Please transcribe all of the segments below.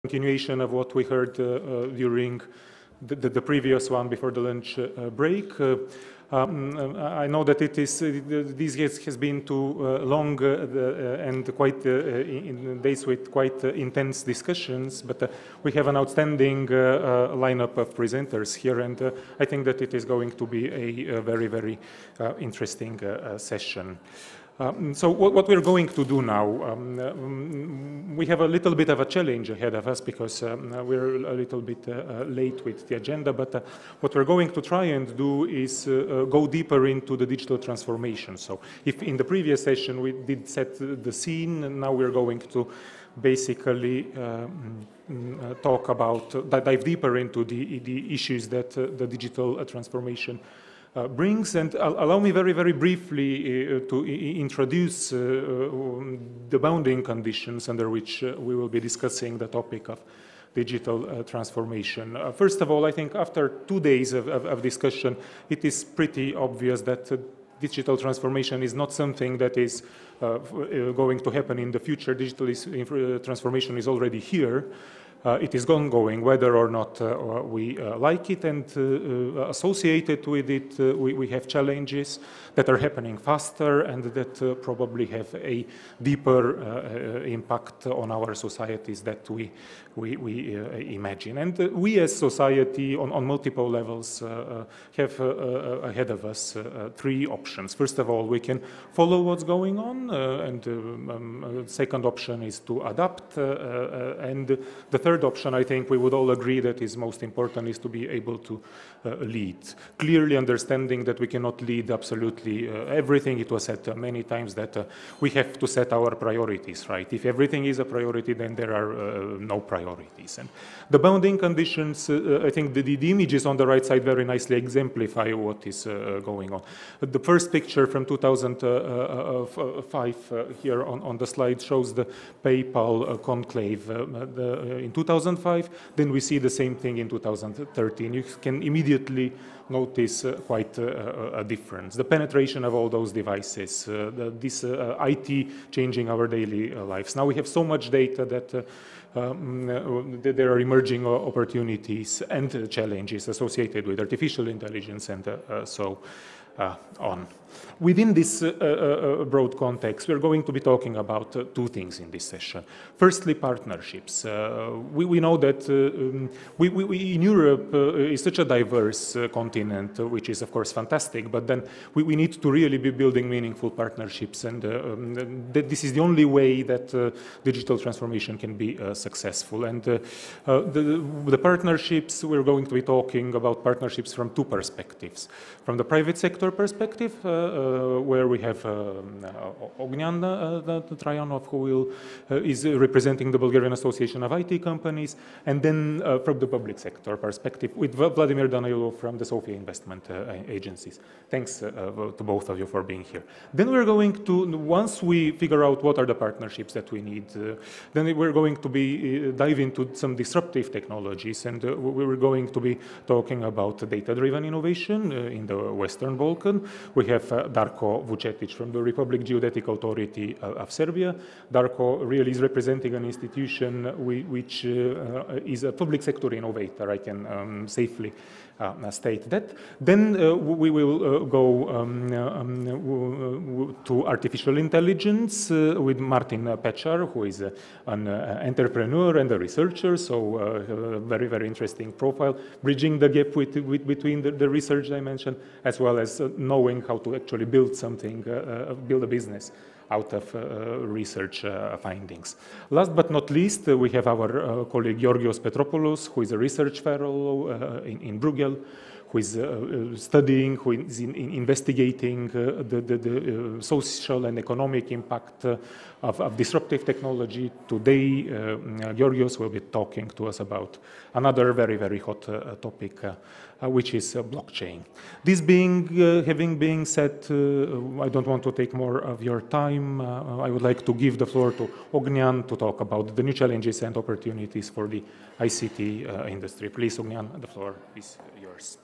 continuation of what we heard during the previous one before the lunch break. I know that this has been too long and quite in days with quite intense discussions, but we have an outstanding lineup of presenters here, and I think that it is going to be a very, very interesting session. So what we're going to do now, we have a little bit of a challenge ahead of us because we're a little bit late with the agenda, but what we're going to try and do is go deeper into the digital transformation. So if in the previous session we did set the scene, and now we're going to basically talk about, dive deeper into the issues that the digital transformation brings, and allow me very, very briefly to introduce the bounding conditions under which we will be discussing the topic of digital transformation. First of all, I think after 2 days of discussion, it is pretty obvious that digital transformation is not something that is going to happen in the future. Digital transformation is already here. It is ongoing, whether or not we like it, and associated with it, we have challenges that are happening faster and that probably have a deeper impact on our societies that we imagine. And we as society on multiple levels have ahead of us 3 options. First of all, we can follow what's going on, and second option is to adapt, and the third option, I think we would all agree that is most important, is to be able to lead. Clearly understanding that we cannot lead absolutely everything. It was said many times that we have to set our priorities, right? If everything is a priority, then there are no priorities. And the bounding conditions, I think the images on the right side very nicely exemplify what is going on. The first picture from 2005 here on the slide shows the PayPal conclave in 2005, then we see the same thing in 2013. You can immediately notice quite a difference. The penetration of all those devices, this IT changing our daily lives. Now we have so much data that there are emerging opportunities and challenges associated with artificial intelligence and so on. Within this broad context, we're going to be talking about 2 things in this session. Firstly, partnerships. We know that we in Europe is such a diverse continent, which is of course fantastic, but then we need to really be building meaningful partnerships, and this is the only way that digital transformation can be successful. And the partnerships, we're going to be talking about partnerships from 2 perspectives. From the private sector perspective, where we have Ognyan Trajanov, who is representing the Bulgarian Association of IT Companies, and then from the public sector perspective with Vladimir Danailov from the Sofia investment agencies. Thanks to both of you for being here. Then we're going to, once we figure out what are the partnerships that we need, then we're going to be dive into some disruptive technologies, and we're going to be talking about data-driven innovation in the Western Balkans. We have Darko Vucetic from the Republic Geodetic Authority of Serbia. Darko really is representing an institution which is a public sector innovator, I can safely state that. Then we will go to artificial intelligence with Martin Pecar, who is an entrepreneur and a researcher, so very, very interesting profile, bridging the gap between the research dimension as well as knowing how to actually build something, build a business out of research findings. Last but not least, we have our colleague Georgios Petropoulos, who is a research fellow in Bruegel, who is studying, who is investigating the social and economic impact of disruptive technology. Today, Georgios will be talking to us about another very, very hot topic, which is blockchain. This having been said, I don't want to take more of your time. I would like to give the floor to Ognyan to talk about the new challenges and opportunities for the ICT industry. Please, Ognyan, the floor is yours.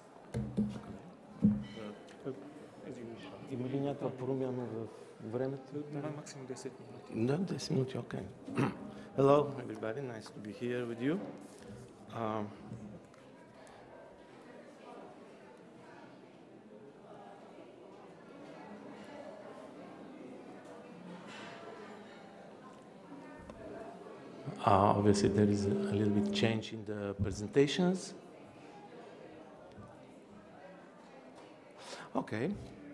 Има ли някаква промяна в времето? Максимум 10 минути. Да, 10 минути, окей. Hello, everybody. Nice to be here with you. Obviously, there is a little bit change in the presentations. Okay.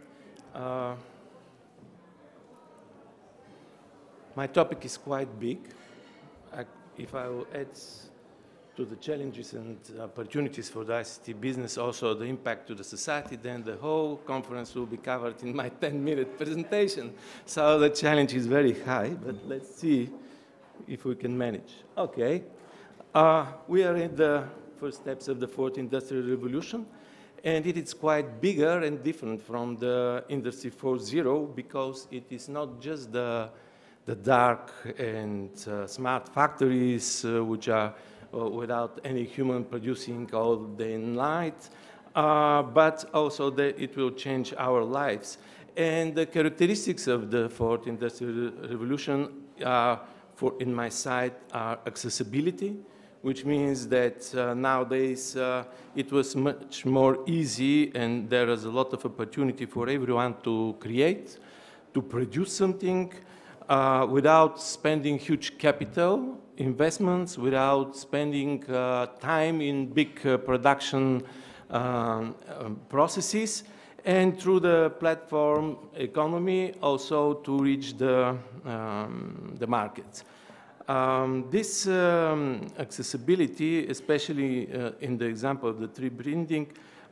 My topic is quite big. If I will add to the challenges and opportunities for the ICT business, also the impact to the society, then the whole conference will be covered in my 10-minute presentation. So the challenge is very high, but let's see if we can manage. Okay. We are in the first steps of the fourth industrial revolution, and it is quite bigger and different from the Industry 4.0 because it is not just the dark and smart factories which are without any human producing all day and night, but also it will change our lives. And the characteristics of the fourth industrial revolution in my side are accessibility, which means that nowadays it was much more easy and there is a lot of opportunity for everyone to create, to produce something, without spending huge capital investments, without spending time in big production processes, and through the platform economy also to reach the markets. This accessibility, especially in the example of the 3D printing,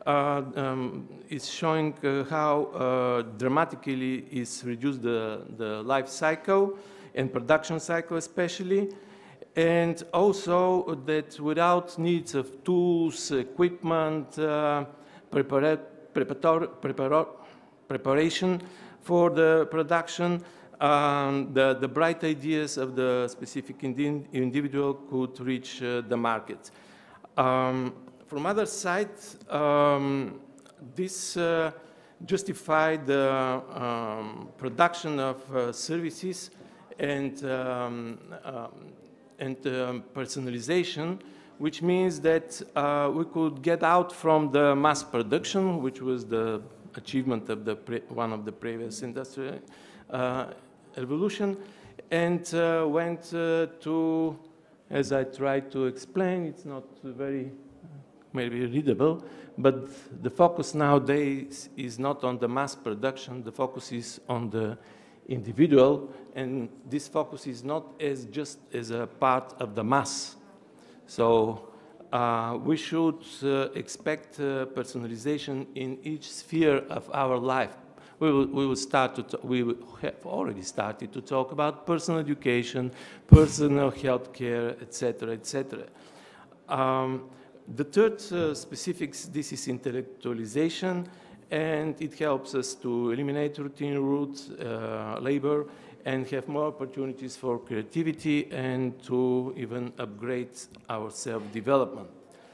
is showing how dramatically is reduced the life cycle and production cycle especially, and also that without needs of tools, equipment, preparation for the production, the bright ideas of the specific individual could reach the market. From other side, this justified the production of services and personalization, which means that we could get out from the mass production, which was the achievement of one of the previous industrial revolution, and went to, as I tried to explain, it's not very maybe readable, but the focus nowadays is not on the mass production, the focus is on the individual, and this focus is not just as a part of the mass. So we should expect personalization in each sphere of our life. We have already started to talk about personal education, personal health care, etc., etc. The third specifics, this is intellectualization, and it helps us to eliminate routine routes, labor, and have more opportunities for creativity and to even upgrade our self-development.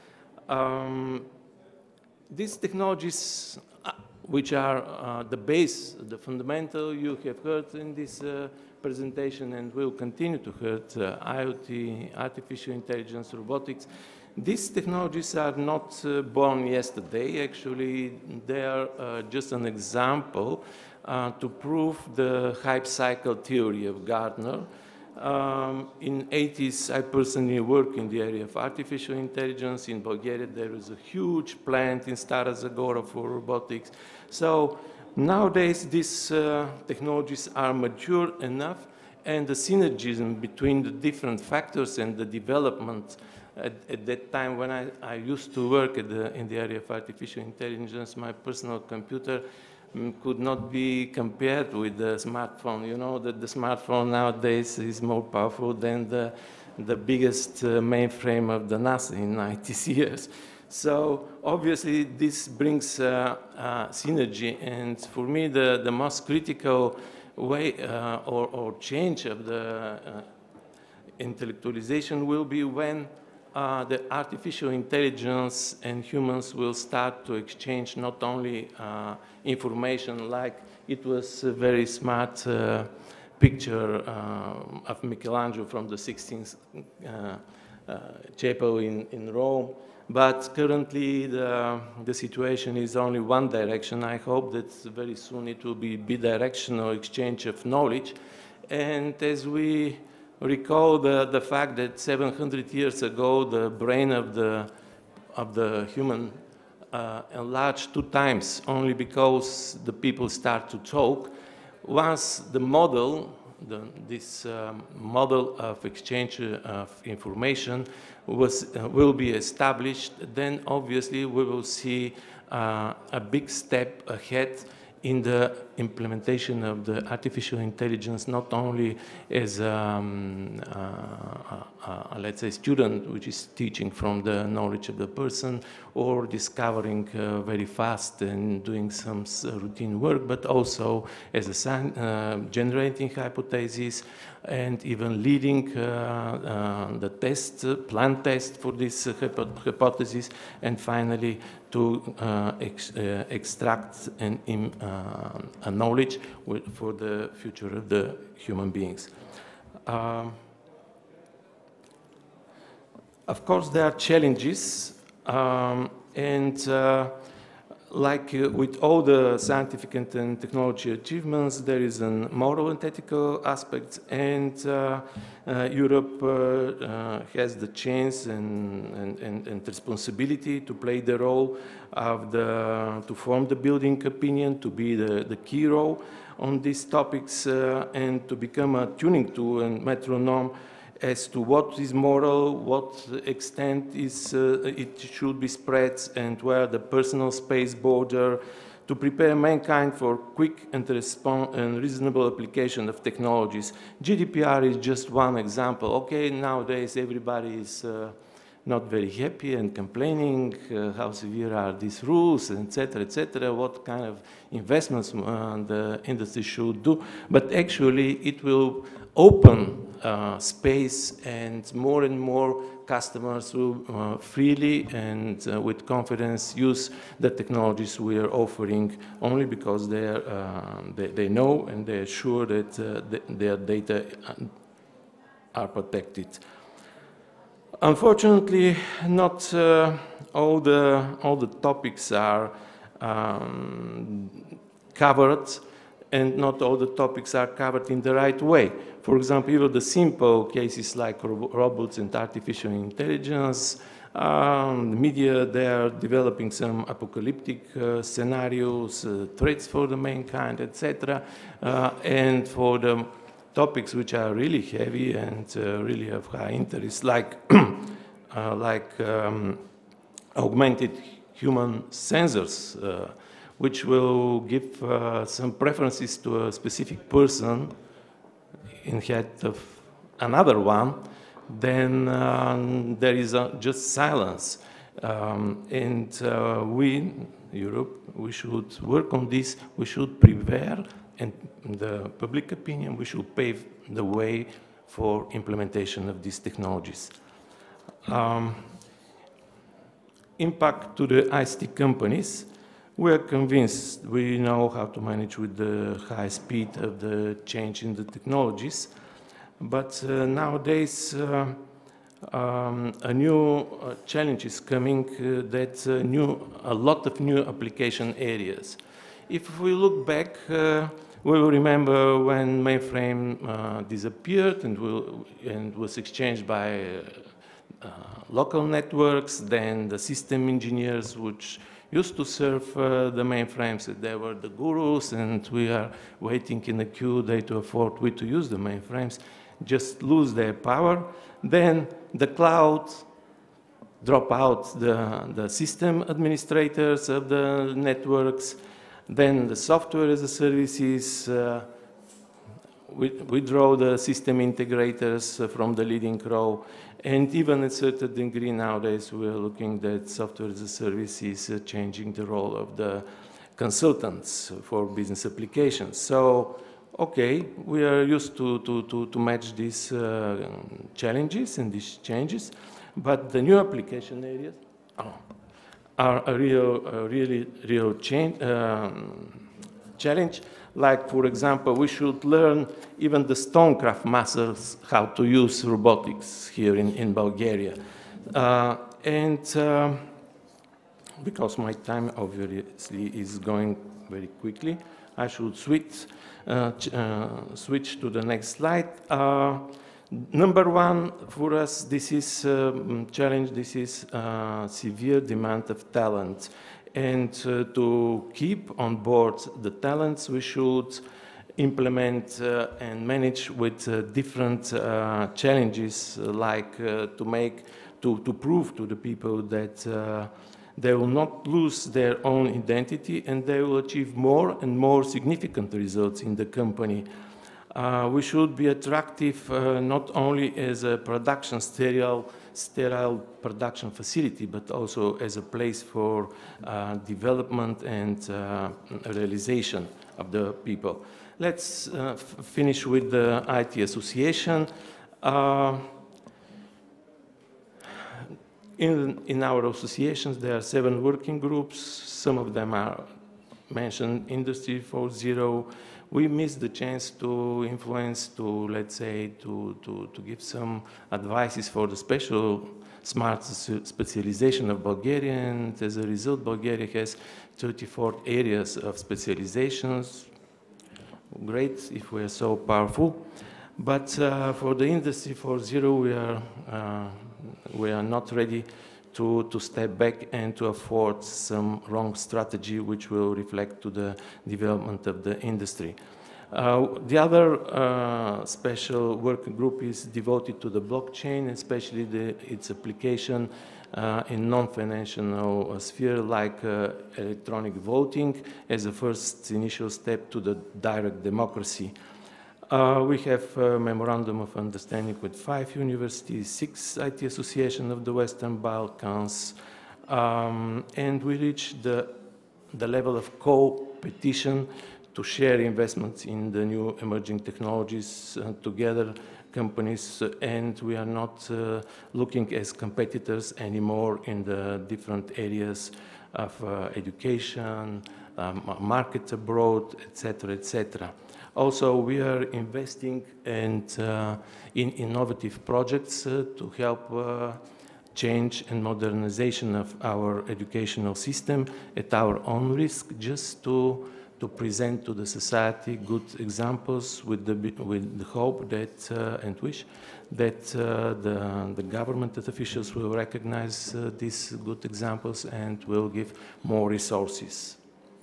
These technologies, which are the base, the fundamental you have heard in this presentation and will continue to hear, IoT, artificial intelligence, robotics. These technologies are not born yesterday. Actually, they are just an example to prove the hype cycle theory of Gardner. In the 80s, I personally worked in the area of artificial intelligence. In Bulgaria, there is a huge plant in Stara Zagora for robotics. So nowadays, these technologies are mature enough, and the synergism between the different factors and the development at that time when I used to work in the area of artificial intelligence, my personal computer could not be compared with the smartphone. You know that the smartphone nowadays is more powerful than the biggest mainframe of the NASA in 90 years. So obviously this brings synergy, and for me the most critical way or change of the intellectualization will be when the artificial intelligence and humans will start to exchange not only information like it was very smart picture of Michelangelo from the 16th chapel in Rome. But currently, the situation is only one direction. I hope that very soon it will be bidirectional exchange of knowledge. And as we recall the fact that 700 years ago, the brain of the human enlarged 2 times only because the people start to talk. Once the model, this model of exchange of information will be established, then obviously we will see a big step ahead in the implementation of the artificial intelligence, not only as let's say, student which is teaching from the knowledge of the person or discovering very fast and doing some routine work, but also as a generating hypotheses and even leading the test, plan test for this hypothesis, and finally to extract a knowledge for the future of the human beings. Of course, there are challenges, and like with all the scientific and technology achievements, there is a moral and ethical aspect, and Europe has the chance and responsibility to play the role of to form the building opinion, to be the key role on these topics, and to become a tuning tool and metronome as to what is moral, what extent it should be spread, and where the personal space border, to prepare mankind for quick and reasonable application of technologies. GDPR is just one example. Okay, nowadays everybody is not very happy and complaining how severe are these rules, etc., what kind of investments the industry should do. But actually, it will open space, and more customers will freely and with confidence use the technologies we are offering only because they know and they're sure that their data are protected. Unfortunately, not all the topics are covered, and not all the topics are covered in the right way. For example, even the simple cases like robots and artificial intelligence, the media, they are developing some apocalyptic scenarios, threats for the mankind, etc. And for the topics which are really heavy and really of high interest, like augmented human sensors, which will give some preferences to a specific person instead of another one, then there is just silence. And we, Europe, we should work on this. We should prepare, and the public opinion, we should pave the way for implementation of these technologies. Impact to the ICT companies. We are convinced we know how to manage with the high speed of the change in the technologies, but nowadays a new challenge is coming, that a lot of new application areas. If we look back, we will remember when mainframe disappeared and was exchanged by local networks, then the system engineers which used to serve the mainframes, they were the gurus, and we are waiting in the queue, they to afford to use the mainframes, just lose their power. Then the cloud drop out the system administrators of the networks, then the software as a services withdraw the system integrators from the leading role. And even at a certain degree nowadays, we are looking that software as a service is changing the role of the consultants for business applications. So, okay, we are used to match these challenges and these changes, but the new application areas are a really real challenge. Like, for example, we should learn even the stonecraft masters how to use robotics here in Bulgaria. Because my time obviously is going very quickly, I should switch to the next slide. Number one for us, this is challenge. This is severe demand of talent, and to keep on board the talents, we should implement and manage with different challenges, like to prove to the people that they will not lose their own identity, and they will achieve more and more significant results in the company. We should be attractive not only as a production sterile production facility, but also as a place for development and realization of the people. Let's finish with the IT Association. In our associations, there are 7 working groups. Some of them are mentioned Industry 4.0. We missed the chance to influence, to, let's say, to give some advices for the special smart specialization of Bulgaria, and as a result, Bulgaria has 34 areas of specializations. Great if we are so powerful. But for the Industry 4.0, we are not ready to step back and to afford some wrong strategy which will reflect to the development of the industry. The other special working group is devoted to the blockchain, especially its application in non-financial sphere, like electronic voting as a first initial step to the direct democracy. We have a memorandum of understanding with 5 universities, 6 IT associations of the Western Balkans, and we reached the level of co-petition to share investments in the new emerging technologies together, companies, and we are not looking as competitors anymore in the different areas of education, markets abroad, etc., etc. Also, we are investing in innovative projects to help change and modernization of our educational system at our own risk, just to present to the society good examples with the hope that and wish that the government officials will recognize these good examples and will give more resources.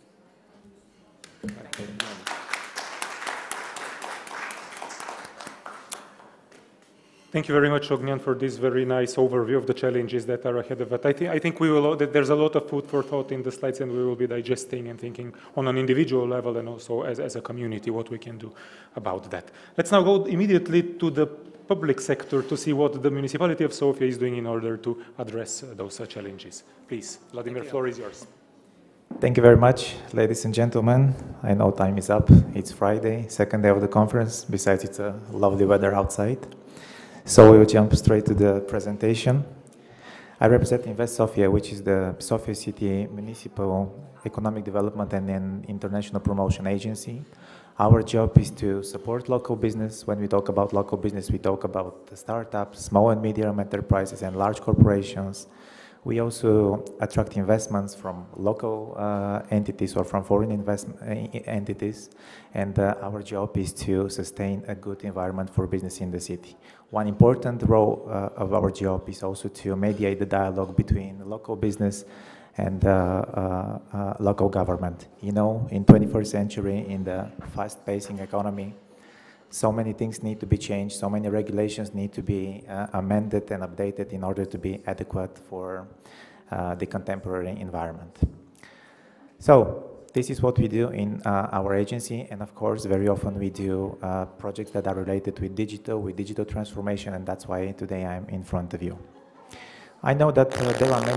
Thank you very much, Ognyan, for this very nice overview of the challenges that are ahead of us. I think there's a lot of food for thought in the slides, and we will be digesting and thinking on an individual level and also as a community what we can do about that. Let's now go immediately to the public sector to see what the municipality of Sofia is doing in order to address those challenges. Please, Vladimir, floor is yours. Thank you very much, ladies and gentlemen. I know time is up. It's Friday, second day of the conference. Besides, it's a lovely weather outside. So we will jump straight to the presentation. I represent Invest Sofia, which is the Sofia City Municipal Economic Development and International Promotion Agency. Our job is to support local business. When we talk about local business, we talk about the startups, small and medium enterprises, and large corporations. We also attract investments from local entities or from foreign entities, and our job is to sustain a good environment for business in the city. One important role of our job is also to mediate the dialogue between local business and local government. You know, in 21st century, in the fast-pacing economy, so many things need to be changed, so many regulations need to be amended and updated in order to be adequate for the contemporary environment. So this is what we do in our agency, and of course very often we do projects that are related with digital transformation, and that's why today I'm in front of you. I know that there are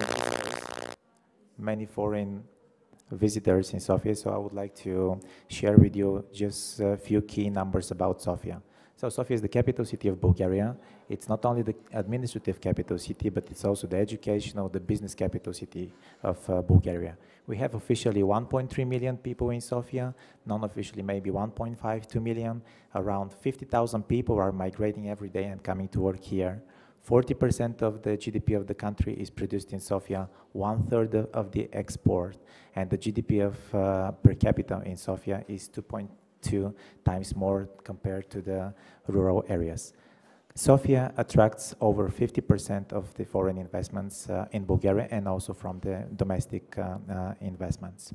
many foreign visitors in Sofia, so I would like to share with you just a few key numbers about Sofia. So Sofia is the capital city of Bulgaria. It's not only the administrative capital city, but it's also the educational, the business capital city of Bulgaria. We have officially 1.3 million people in Sofia, non-officially maybe 1.5, 2 million. Around 50,000 people are migrating every day and coming to work here. 40% of the GDP of the country is produced in Sofia, 1/3 of the export, and the GDP of per capita in Sofia is 2.2 times more compared to the rural areas. Sofia attracts over 50% of the foreign investments in Bulgaria and also from the domestic investments.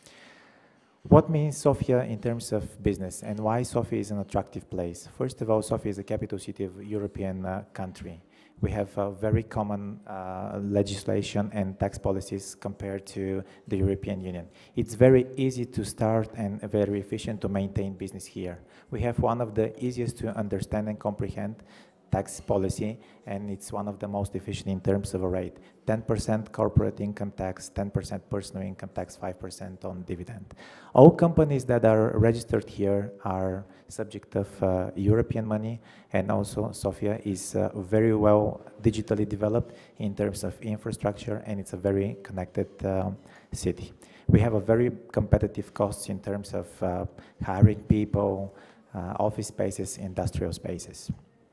What means Sofia in terms of business and why Sofia is an attractive place? First of all, Sofia is the capital city of a European country. We have very common legislation and tax policies compared to the European Union. It's very easy to start and very efficient to maintain business here. We have one of the easiest to understand and comprehend tax policy, and it's one of the most efficient in terms of a rate. 10% corporate income tax, 10% personal income tax, 5% on dividend. All companies that are registered here are subject of European money, and also Sofia is very well digitally developed in terms of infrastructure, and it's a very connected city. We have a very competitive costs in terms of hiring people, office spaces, industrial spaces.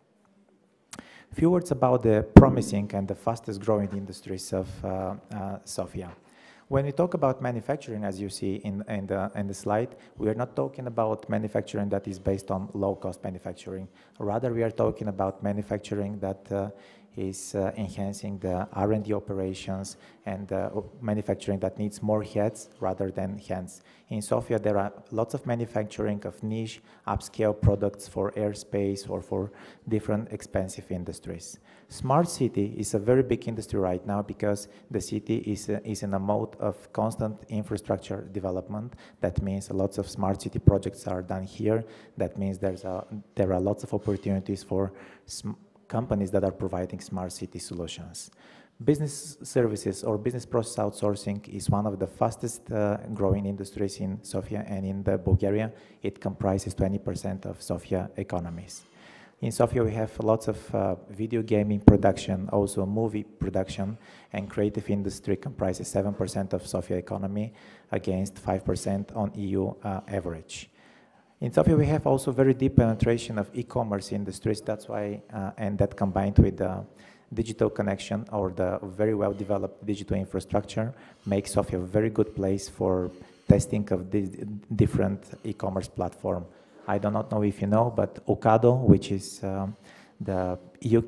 A few words about the promising and the fastest growing industries of Sofia. When we talk about manufacturing, as you see in the slide, we are not talking about manufacturing that is based on low-cost manufacturing. Rather, we are talking about manufacturing that is enhancing the R&D operations and manufacturing that needs more heads rather than hands. In Sofia, there are lots of manufacturing of niche, upscale products for airspace or for different expensive industries. Smart city is a very big industry right now because the city is in a mode of constant infrastructure development. That means lots of smart city projects are done here. That means there are lots of opportunities for companies that are providing smart city solutions. Business services or business process outsourcing is one of the fastest growing industries in Sofia and in Bulgaria. It comprises 20% of Sofia economies. In Sofia, we have lots of video gaming production, also movie production, and creative industry comprises 7% of Sofia economy against 5% on EU average. In Sofia, we have also very deep penetration of e-commerce industries. That's why, and that combined with the digital connection or the very well-developed digital infrastructure makes Sofia a very good place for testing of the different e-commerce platform. I do not know if you know, but Ocado, which is the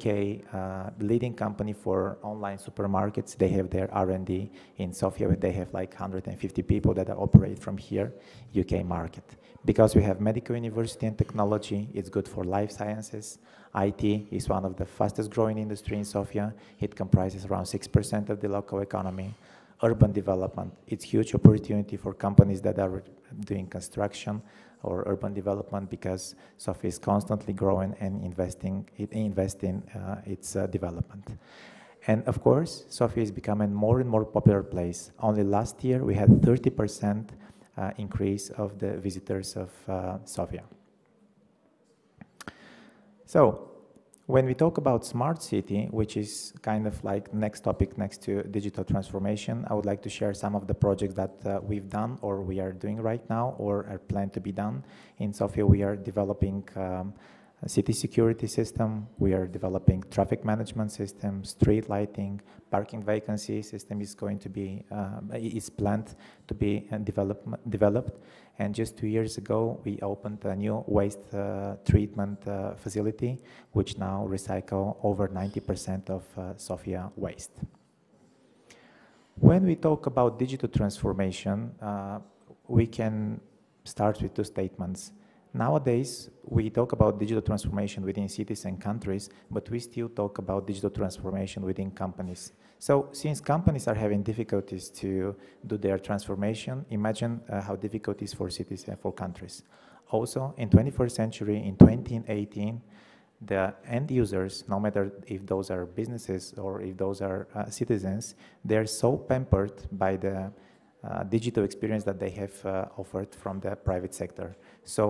UK leading company for online supermarkets, they have their R&D in Sofia. They have like 150 people that operate from here, UK market. Because we have medical university and technology, it's good for life sciences. IT is one of the fastest growing industry in Sofia. It comprises around 6% of the local economy. Urban development, it's huge opportunity for companies that are doing construction or urban development because Sofia is constantly growing and investing in its development. And of course, Sofia is becoming more and more popular place. Only last year, we had 30% increase of the visitors of Sofia. So, when we talk about smart city, which is kind of like next topic next to digital transformation, I would like to share some of the projects that we've done or we are doing right now or are planned to be done. In Sofia, we are developing a city security system, we are developing traffic management system, street lighting, parking vacancy system is going to be, is planned to be developed. And just 2 years ago, we opened a new waste treatment facility, which now recycle over 90% of Sofia waste. When we talk about digital transformation, we can start with two statements. Nowadays, we talk about digital transformation within cities and countries, but we still talk about digital transformation within companies. So since companies are having difficulties to do their transformation, imagine how difficult it is for cities and for countries. Also, in 21st century, in 2018, the end users, no matter if those are businesses or if those are citizens, they're so pampered by the digital experience that they have offered from the private sector. So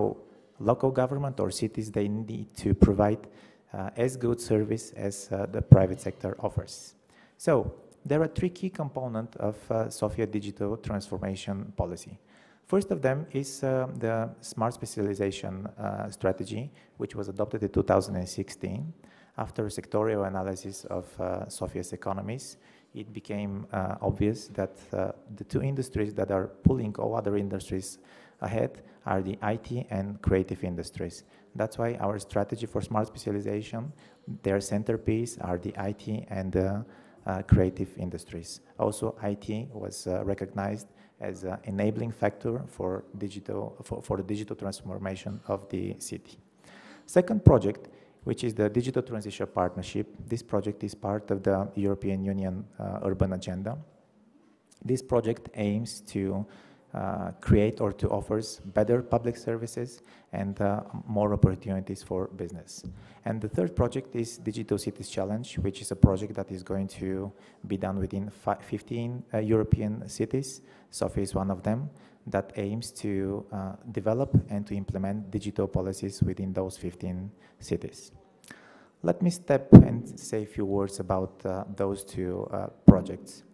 local government or cities, they need to provide as good service as the private sector offers. So there are three key components of Sofia digital transformation policy. First of them is the smart specialization strategy, which was adopted in 2016. After sectorial analysis of Sofia's economies, it became obvious that the two industries that are pulling all other industries ahead are the IT and creative industries. That's why our strategy for smart specialization, their centerpiece are the IT and the creative industries. Also, IT was recognized as an enabling factor for the digital transformation of the city. Second project, which is the Digital Transition Partnership. This project is part of the European Union Urban Agenda. This project aims to create or to offer better public services and more opportunities for business. And the third project is Digital Cities Challenge, which is a project that is going to be done within 15 European cities. Sofia is one of them, that aims to develop and to implement digital policies within those 15 cities. Let me step and say a few words about those two projects.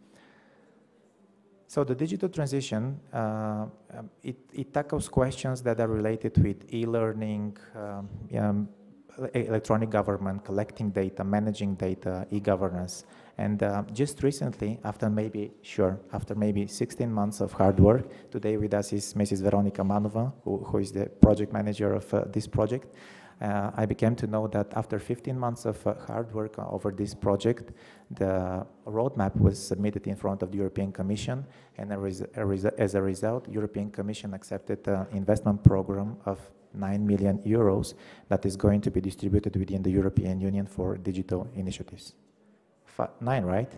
So the digital transition, it tackles questions that are related with e-learning, electronic government, collecting data, managing data, e-governance. And just recently, after maybe 16 months of hard work, today with us is Mrs. Veronika Manova, who is the project manager of this project. I became to know that after 15 months of hard work over this project, the roadmap was submitted in front of the European Commission, and as a result, European Commission accepted an investment program of 9 million euros that is going to be distributed within the European Union for digital initiatives. 9, right?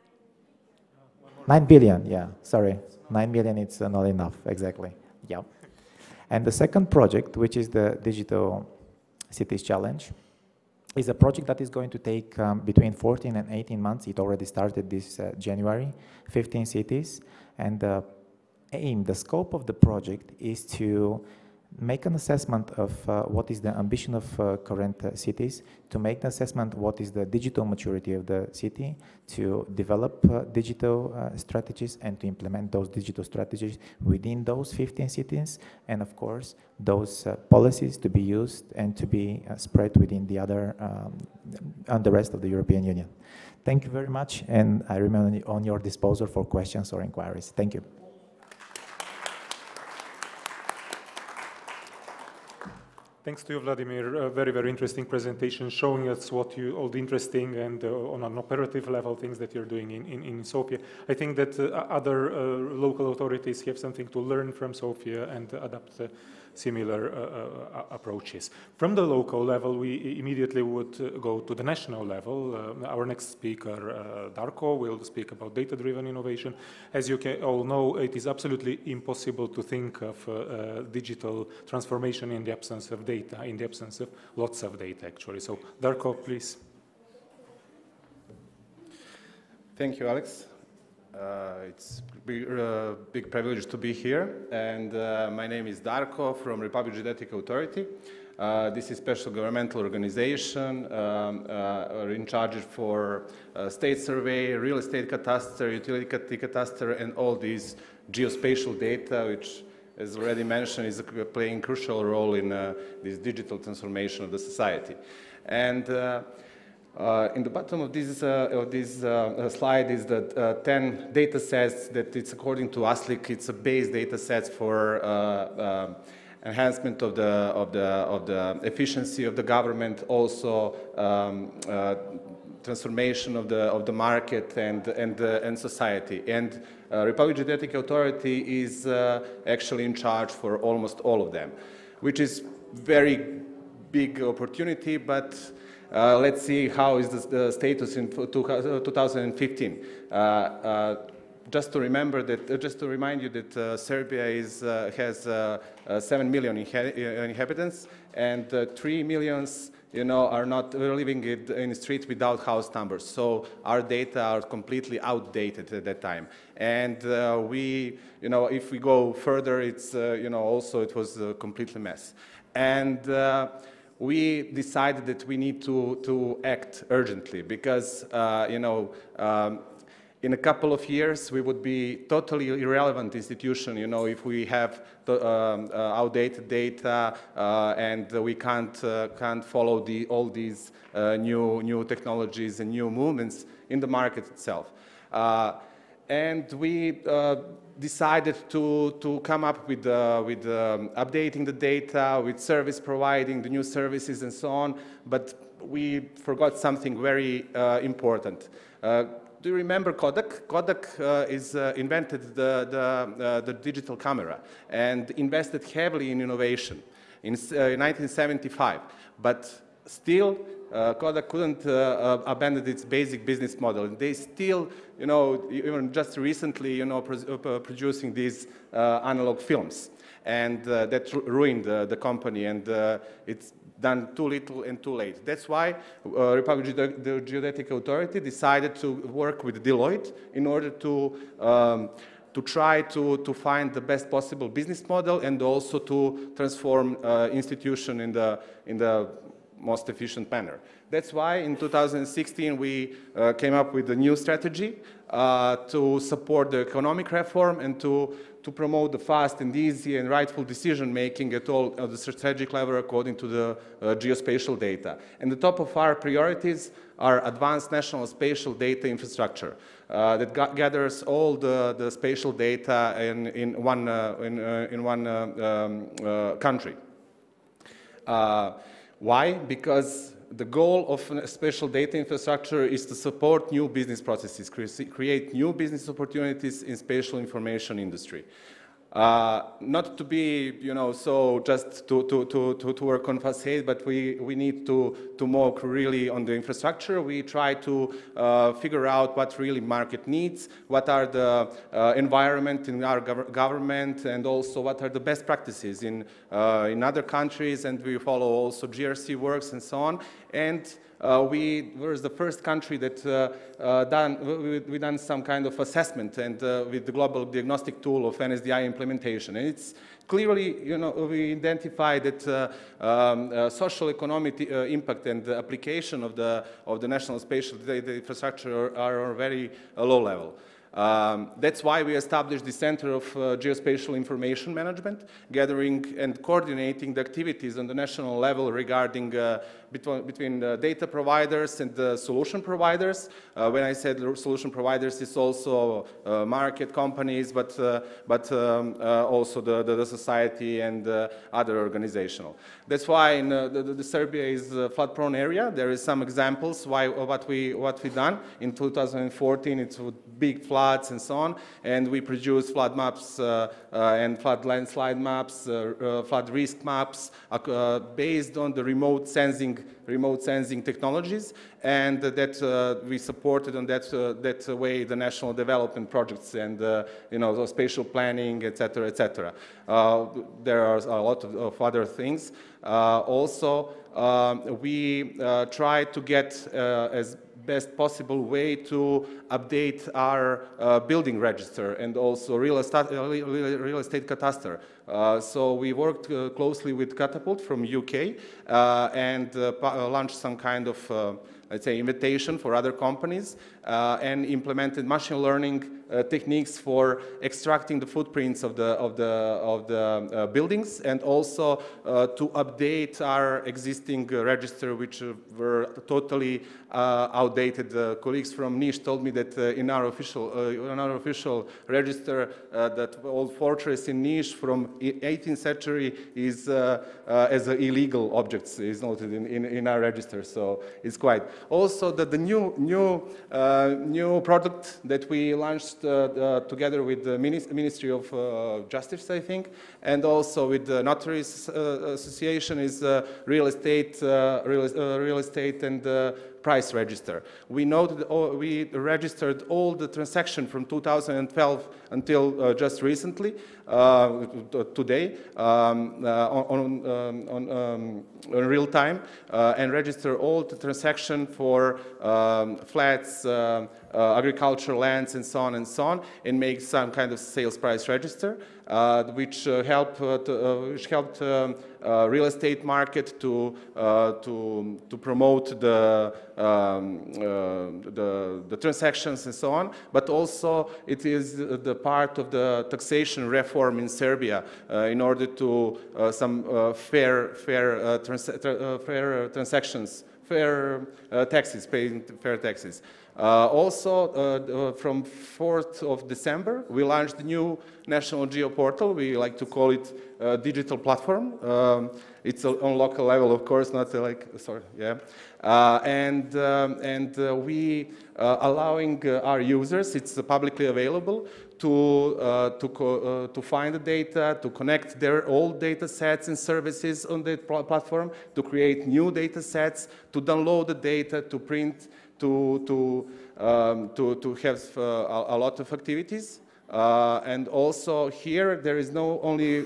9 billion, yeah, sorry. 9 million, it's not enough, exactly, yeah. And the second project, which is the Digital Cities Challenge, is a project that is going to take between 14 and 18 months. It already started this January, 15 cities. And the scope of the project is to make an assessment of what is the ambition of current cities, to make an assessment what is the digital maturity of the city, to develop digital strategies and to implement those digital strategies within those 15 cities, and of course those policies to be used and to be spread within the other and the rest of the European Union. Thank you very much, and I remain on your disposal for questions or inquiries. Thank you. Thanks to you, Vladimir. A very, very interesting presentation showing us what all the interesting and on an operative level things that you're doing in Sofia. I think that other local authorities have something to learn from Sofia and adapt similar approaches. From the local level, we immediately would go to the national level. Our next speaker, Darko, will speak about data-driven innovation. As you all know, it is absolutely impossible to think of digital transformation in the absence of data, in the absence of lots of data, actually. So, Darko, please. Thank you, Alex. It's a big privilege to be here, and my name is Darko from Republic Geodetic Authority. This is a special governmental organization in charge for state survey, real estate catastrophe, utility catastrophe, and all these geospatial data, which, as already mentioned, is playing a crucial role in this digital transformation of the society. And in the bottom of this slide is the 10 data sets that it's according to ASLIC. It's a base data sets for enhancement of the efficiency of the government, also transformation of the market and society. And Republic Geodetic Authority is actually in charge for almost all of them, which is very big opportunity, but let's see how is the status in 2015. Just to remind you that Serbia has 7 million inhabitants, and 3 million, are not living in the streets without house numbers. So our data are completely outdated at that time. And if we go further, it's also it was a completely mess. And we decided that we need to act urgently because, you know, in a couple of years, we would be totally irrelevant institution, you know, if we have outdated data and we can't follow all these new technologies and new movements in the market itself. And we decided to come up with updating the data, with service providing, the new services and so on, but we forgot something very important. Do you remember Kodak? Kodak invented the digital camera and invested heavily in innovation in 1975. But still, Kodak couldn't abandon its basic business model. They still, you know, even just recently, you know, producing these analog films. And that ruined the company, and it's done too little and too late. That's why the Geodetic Authority decided to work with Deloitte in order to try to find the best possible business model and also to transform institution in the most efficient manner. That's why in 2016 we came up with a new strategy to support the economic reform and to promote the fast and easy and rightful decision making at all of the strategic level according to the geospatial data. And the top of our priorities are advanced national spatial data infrastructure that gathers all the spatial data in one country. Why? Because the goal of spatial data infrastructure is to support new business processes, create new business opportunities in spatial information industry. Not to be, you know, so just to work on facade, but we need to work really on the infrastructure. We try to figure out what really market needs, what are the environment in our government, and also what are the best practices in other countries, and we follow also GRC works and so on. And we were the first country that we done some kind of assessment and with the global diagnostic tool of NSDI implementation. And it's clearly, you know, we identified that social economic impact and the application of the national spatial data infrastructure are on a very low level. That's why we established the Center of Geospatial Information Management, gathering and coordinating the activities on the national level regarding between data providers and the solution providers. When I said solution providers, it's also market companies, but also the society and other organizational. That's why in the Serbia is a flood-prone area. There is some examples what we done in 2014. It's big floods and so on, and we produce flood maps and flood landslide maps, flood risk maps based on the remote sensing technologies, and that we supported on that way the national development projects and you know, the spatial planning, etc., etc. There are a lot of other things. Also, we try to get as best possible way to update our building register and also real estate cadastre. So we worked closely with Catapult from UK and launched some kind of let's say invitation for other companies and implemented machine learning techniques for extracting the footprints of the buildings, and also to update our existing register, which were totally outdated. Colleagues from Niš told me that in our official register, that old fortress in Niš from 18th century is as illegal objects is noted in our register. So it's quite. Also, the new product that we launched together with the Ministry of Justice, I think, and also with the Notaries Association is real estate and price register. We noted, we registered all the transactions from 2012 until just recently, today, on real time, and register all the transaction for flats, agricultural lands, and so on, and make some kind of sales price register. which helped real estate market to promote the transactions and so on. But also it is the part of the taxation reform in Serbia in order to some fair transactions, fair taxes, paying fair taxes. Also, from 4th of December, we launched the new national geoportal. We like to call it a digital platform. It's on local level, of course, not like, sorry, yeah. We allowing our users, it's publicly available, to find the data, to connect their old data sets and services on the platform, to create new data sets, to download the data, to print, to have a lot of activities. And also here there is no only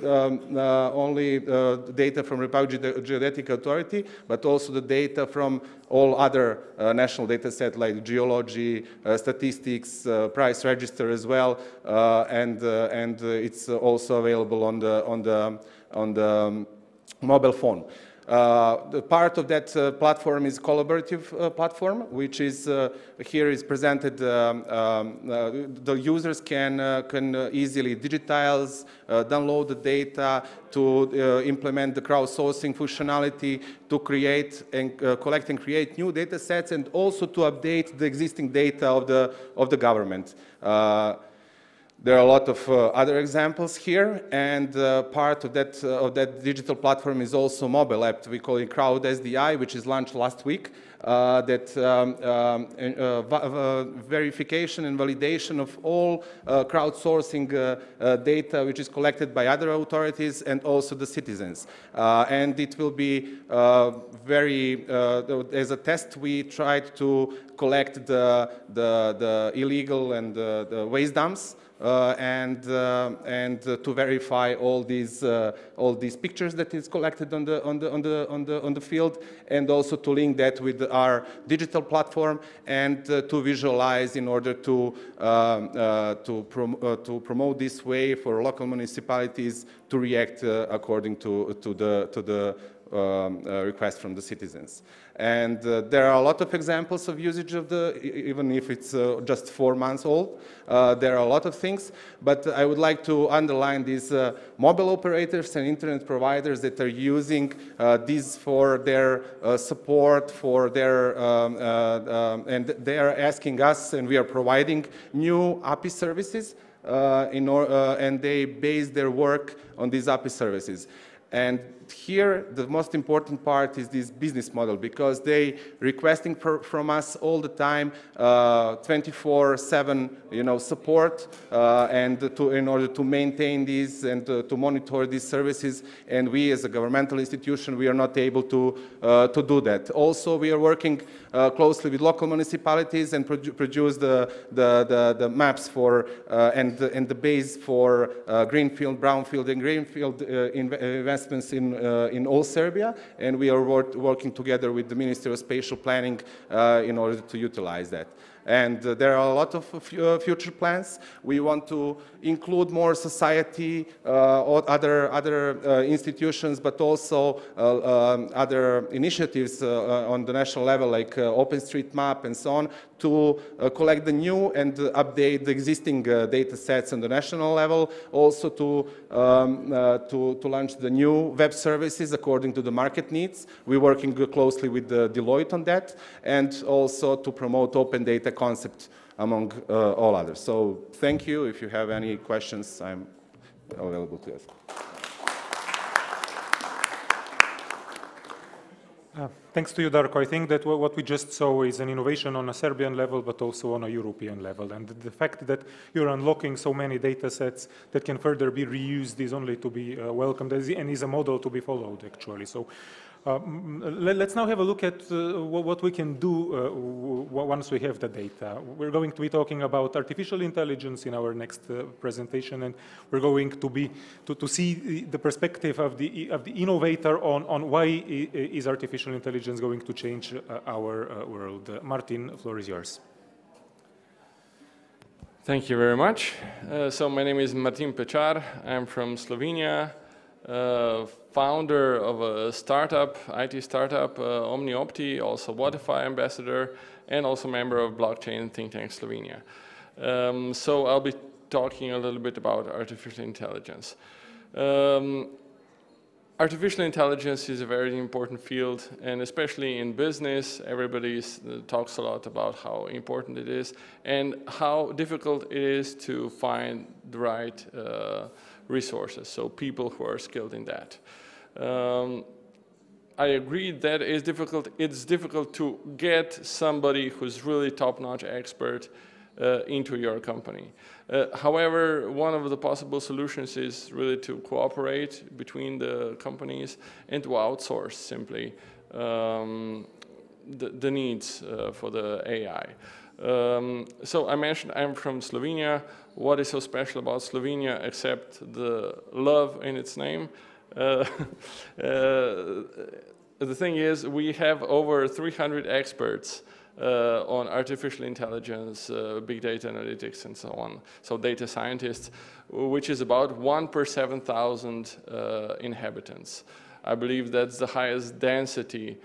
data from Republic Geodetic Authority, but also the data from all other national data sets like geology, statistics, price register as well, and it's also available on the mobile phone. The part of that platform is collaborative platform, which is here is presented. The users can easily digitize, download the data, to implement the crowdsourcing functionality, to create and collect and create new data sets, and also to update the existing data of the government. There are a lot of other examples here, and part of that digital platform is also mobile app. We call it Crowd SDI, which is launched last week. That verification and validation of all crowdsourcing data which is collected by other authorities and also the citizens. And it will be as a test, we tried to collect the illegal and the waste dumps. And to verify all these pictures that is collected on the field, and also to link that with our digital platform, and to visualize in order to promote this way for local municipalities to react according to the request from the citizens. And there are a lot of examples of usage of even if it's just 4 months old, there are a lot of things, but I would like to underline these mobile operators and internet providers that are using these for their support, for their, and they are asking us, and we are providing new API services, and they base their work on these API services. And here, the most important part is this business model, because they requesting from us all the time 24/7, support, and in order to maintain these and to monitor these services. And we, as a governmental institution, we are not able to do that. Also, we are working closely with local municipalities and produce the maps for and the base for greenfield, brownfield, and greenfield investments in all Serbia, and we are working together with the Ministry of Spatial Planning in order to utilize that. And there are a lot of future plans. We want to include more society, or other institutions, but also other initiatives on the national level, like OpenStreetMap and so on, to collect the new and update the existing data sets on the national level. Also to launch the new web services according to the market needs. We're working closely with Deloitte on that, and also to promote open data concept among all others. So thank you. If you have any questions, I'm available to ask. Thanks to you, Darko. I think that what we just saw is an innovation on a Serbian level, but also on a European level. And the fact that you're unlocking so many data sets that can further be reused is only to be welcomed, and is a model to be followed, actually. So let's now have a look at what we can do once we have the data. We're going to be talking about artificial intelligence in our next presentation, and we're going to see the perspective of the innovator on why is artificial intelligence going to change our world. Martin, the floor is yours. Thank you very much. So my name is Martin Pecar. I'm from Slovenia, founder of a startup, IT startup, OmniOpti, also WATIFY Ambassador, and also member of Blockchain Think Tank Slovenia. So I'll be talking a little bit about artificial intelligence. Artificial intelligence is a very important field, and especially in business, everybody talks a lot about how important it is and how difficult it is to find the right resources, so people who are skilled in that. I agree that it's difficult to get somebody who's really top-notch expert into your company. However, one of the possible solutions is really to cooperate between the companies and to outsource simply the needs for the AI. So I mentioned I'm from Slovenia. What is so special about Slovenia except the love in its name? The thing is, we have over 300 experts on artificial intelligence, big data analytics, and so on. So data scientists, which is about 1 per 7,000 inhabitants. I believe that's the highest density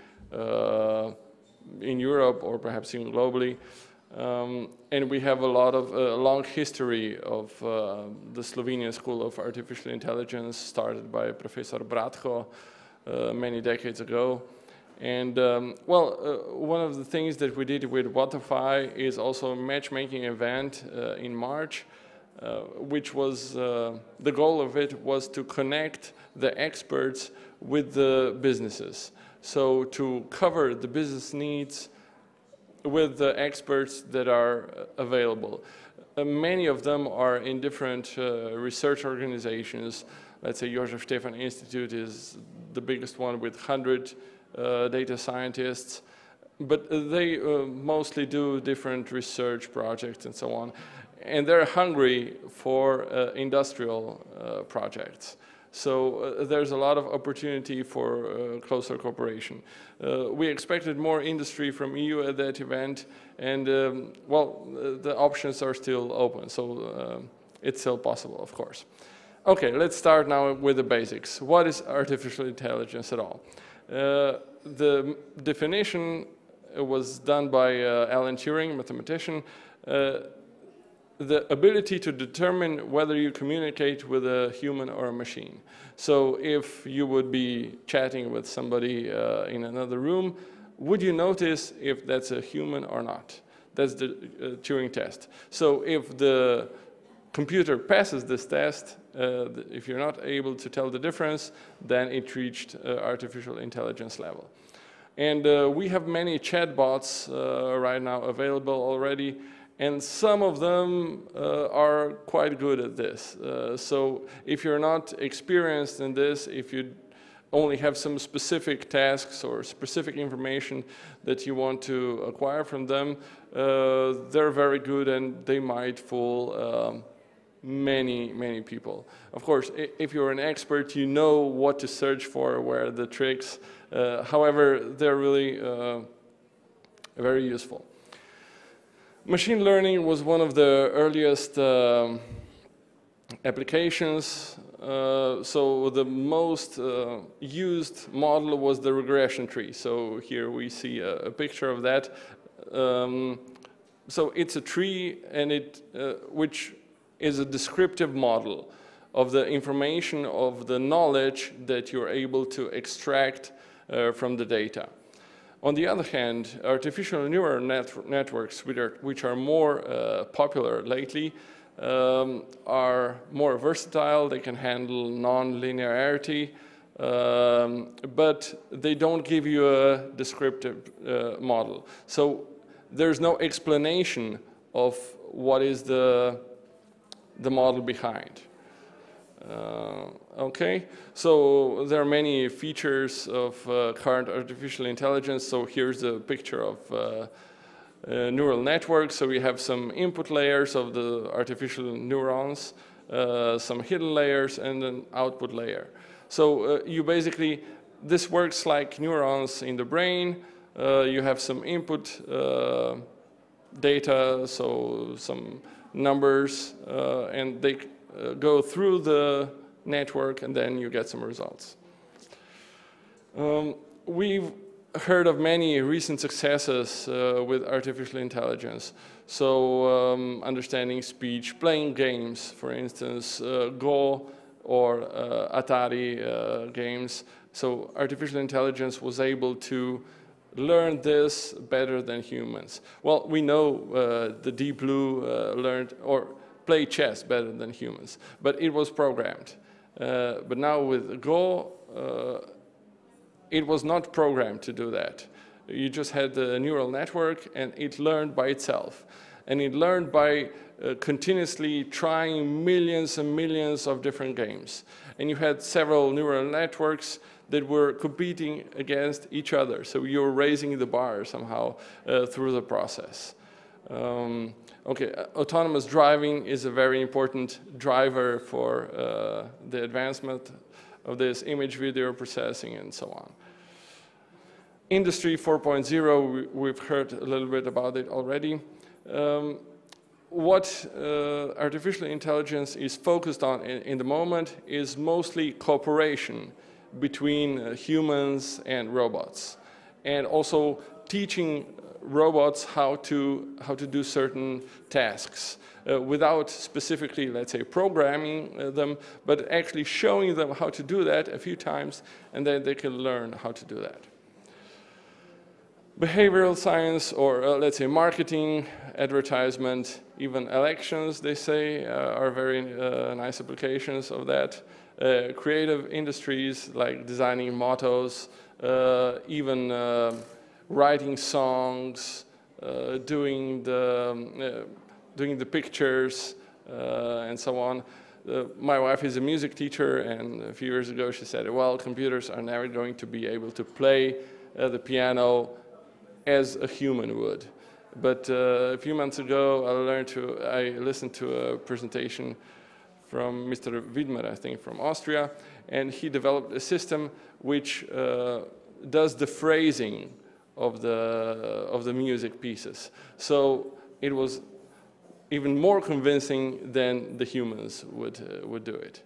in Europe, or perhaps even globally. And we have a lot of long history of the Slovenian School of Artificial Intelligence, started by Professor Bratko many decades ago. And one of the things that we did with WATIFY is also a matchmaking event in March, which was, the goal of it was to connect the experts with the businesses. So to cover the business needs with the experts that are available. Many of them are in different research organizations. Let's say Josef Stefan Institute is the biggest one with 100 data scientists, but they mostly do different research projects and so on. And they're hungry for industrial projects. So there's a lot of opportunity for closer cooperation. We expected more industry from EU at that event, and the options are still open, so it's still possible, of course. Okay, let's start now with the basics. What is artificial intelligence at all? The definition was done by Alan Turing, mathematician. The ability to determine whether you communicate with a human or a machine. So if you would be chatting with somebody in another room, would you notice if that's a human or not? That's the Turing test. So if the computer passes this test, if you're not able to tell the difference, then it reached artificial intelligence level. And we have many chatbots right now available already, and some of them are quite good at this. So if you're not experienced in this, if you only have some specific tasks or specific information that you want to acquire from them, they're very good and they might fool many people. Of course, if you're an expert, you know what to search for, where are the tricks. However, they're really very useful. Machine learning was one of the earliest applications. So the most used model was the regression tree. So here we see a picture of that. So it's a tree, and which is a descriptive model of the information, of the knowledge that you're able to extract from the data. On the other hand, artificial neural networks, which are more popular lately, are more versatile. They can handle non-linearity, but they don't give you a descriptive model. So there's no explanation of what is the model behind. Okay, so there are many features of current artificial intelligence. So here's a picture of neural networks. So we have some input layers of the artificial neurons, some hidden layers, and an output layer. So you basically, this works like neurons in the brain. You have some input data, so some numbers, and they go through the network, and then you get some results. We've heard of many recent successes with artificial intelligence. So understanding speech, playing games, for instance, Go or Atari games. So artificial intelligence was able to learn this better than humans. Well, we know the Deep Blue learned or played chess better than humans, but it was programmed. But now with Go, it was not programmed to do that. You just had the neural network, and it learned by itself. And it learned by continuously trying millions and millions of different games. And you had several neural networks that were competing against each other. So you were raising the bar somehow through the process. Okay, autonomous driving is a very important driver for the advancement of this image video processing and so on. Industry 4.0, we've heard a little bit about it already. What artificial intelligence is focused on in the moment is mostly cooperation between humans and robots, and also teaching robots how to do certain tasks without specifically, let's say, programming them, but actually showing them how to do that a few times, and then they can learn how to do that. Behavioral science, or let's say marketing, advertisement, even elections, they say, are very nice applications of that. Creative industries like designing mottos, even writing songs, doing the pictures, and so on. My wife is a music teacher, and a few years ago she said, well, computers are never going to be able to play the piano as a human would. But a few months ago, I listened to a presentation from Mr. Widmer, I think, from Austria, and he developed a system which does the phrasing of the music pieces. So it was even more convincing than the humans would do it.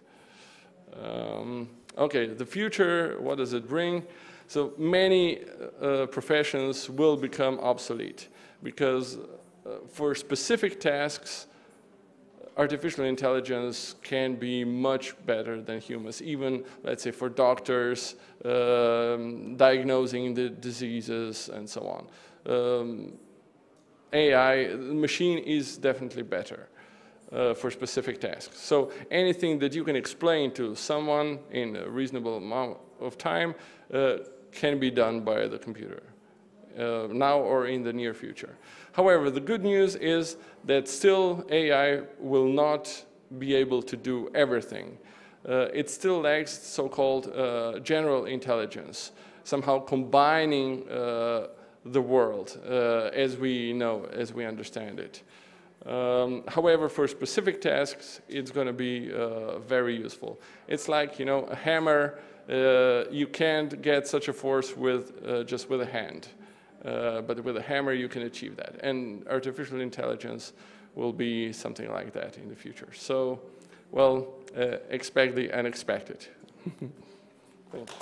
Okay, the future, what does it bring? So many professions will become obsolete because for specific tasks, artificial intelligence can be much better than humans, even, let's say, for doctors, diagnosing the diseases and so on. AI, the machine is definitely better for specific tasks. So anything that you can explain to someone in a reasonable amount of time can be done by the computer, now or in the near future. However, the good news is that still AI will not be able to do everything. It still lacks so-called general intelligence, somehow combining the world as we know, as we understand it. However, for specific tasks, it's going to be very useful. It's like, you know, a hammer. You can't get such a force with just with a hand. But with a hammer, you can achieve that. And artificial intelligence will be something like that in the future. So, well, expect the unexpected. Thanks.